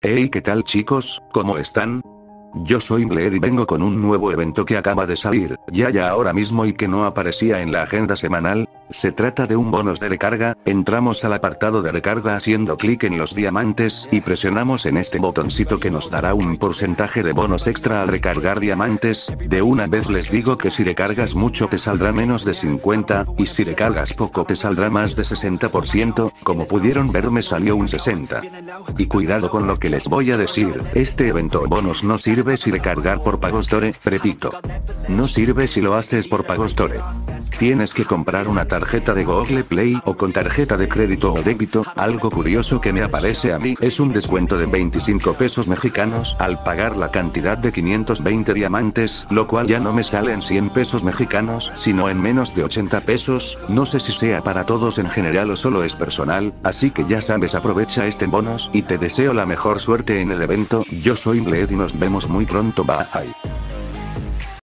Hey, ¿qué tal chicos? ¿Cómo están? Yo soy Bled y vengo con un nuevo evento que acaba de salir, ya ahora mismo y que no aparecía en la agenda semanal. Se trata de un bonus de recarga. Entramos al apartado de recarga haciendo clic en los diamantes y presionamos en este botoncito que nos dará un porcentaje de bonos extra al recargar diamantes. De una vez les digo que si recargas mucho te saldrá menos de 50, y si recargas poco te saldrá más de 60%, como pudieron ver me salió un 60. Y cuidado con lo que les voy a decir, este evento o bonus no sirve si recargar por Pagostore, repito. No sirve si lo haces por Pagostore. Tienes que comprar una tarjeta de Google Play o con tarjeta de crédito o débito. Algo curioso que me aparece a mí es un descuento de 25 pesos mexicanos al pagar la cantidad de 520 diamantes, lo cual ya no me sale en 100 pesos mexicanos, sino en menos de 80 pesos. No sé si sea para todos en general o solo es personal, así que ya sabes, aprovecha este bonus y te deseo la mejor suerte en el evento. Yo soy Bled y nos vemos muy pronto, bye.